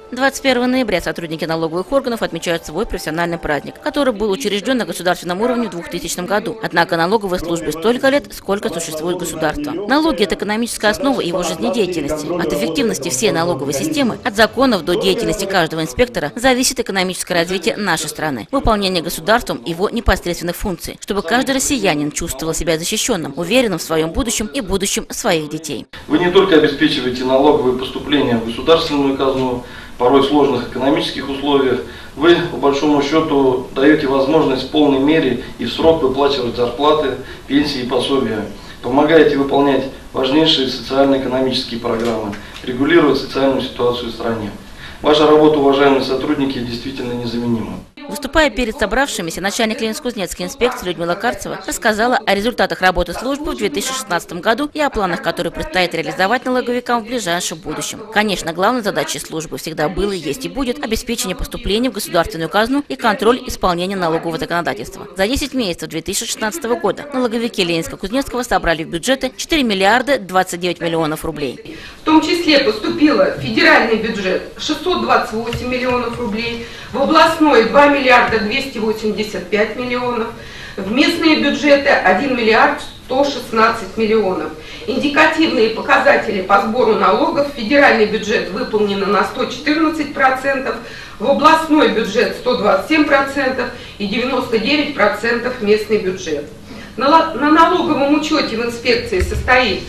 21 ноября сотрудники налоговых органов отмечают свой профессиональный праздник, который был учрежден на государственном уровне в 2000 году. Однако налоговой службе столько лет, сколько существует государство. Налоги – это экономическая основа его жизнедеятельности. От эффективности всей налоговой системы, от законов до деятельности каждого инспектора зависит экономическое развитие нашей страны, выполнение государством его непосредственных функций, чтобы каждый россиянин чувствовал себя защищенным, уверенным в своем будущем и будущем своих детей. Вы не только обеспечиваете налоговые поступления в государственную казну, порой в сложных экономических условиях, вы, по большому счету, даете возможность в полной мере и в срок выплачивать зарплаты, пенсии и пособия, помогаете выполнять важнейшие социально-экономические программы, регулировать социальную ситуацию в стране. Ваша работа, уважаемые сотрудники, действительно незаменима. Выступая перед собравшимися, начальник Ленинско-Кузнецкой инспекции Людмила Карцева рассказала о результатах работы службы в 2016 году и о планах, которые предстоит реализовать налоговикам в ближайшем будущем. Конечно, главной задачей службы всегда было, есть и будет обеспечение поступления в государственную казну и контроль исполнения налогового законодательства. За 10 месяцев 2016 года налоговики Ленинско-Кузнецкого собрали в бюджеты 4 миллиарда 29 миллионов рублей. В том числе поступило в федеральный бюджет 628 миллионов рублей, в областной 2 миллиарда 285 миллионов, в местные бюджеты 1 миллиард 116 миллионов. Индикативные показатели по сбору налогов: федеральный бюджет выполнено на 114%, в областной бюджет 127% и 99% местный бюджет. На налоговом учете в инспекции состоит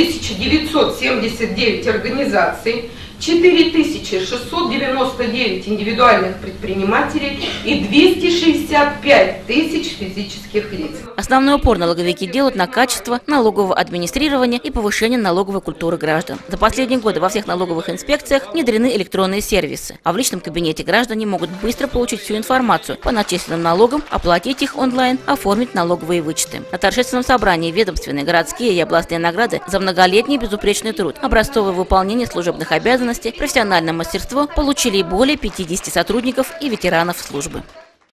1979 организаций, 4699 индивидуальных предпринимателей и 265 тысяч физических лиц. Основной упор налоговики делают на качество налогового администрирования и повышение налоговой культуры граждан. За последние годы во всех налоговых инспекциях внедрены электронные сервисы, а в личном кабинете граждане могут быстро получить всю информацию по начисленным налогам, оплатить их онлайн, оформить налоговые вычеты. На торжественном собрании ведомственные, городские и областные награды за многолетний безупречный труд, образцовое выполнение служебных обязанностей, профессиональное мастерство получили более 50 сотрудников и ветеранов службы.